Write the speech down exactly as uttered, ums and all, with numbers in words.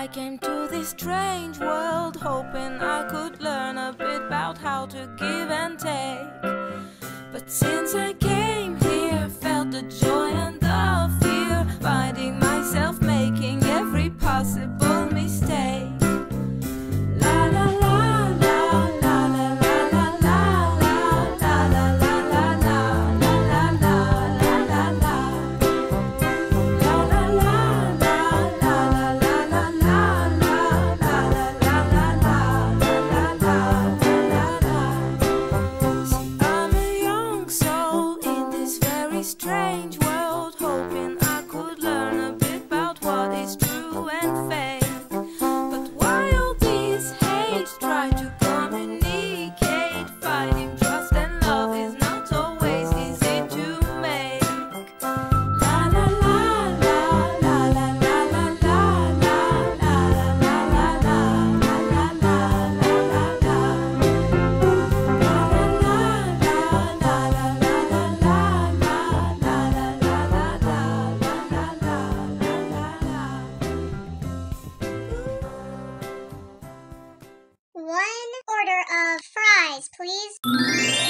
came to this strange world, hoping I could learn a bit about how to give and take. But since I came here, felt the joy and the fear, finding myself making every possible mistake. La la la la la la la la la la la la la la la la la. Strange world, hoping I could learn a bit about what is true and fake. But while these hates try to communicate, finding trust and love is not always easy to make. La la la la la la la la la la la la la la la la One order of fries, please.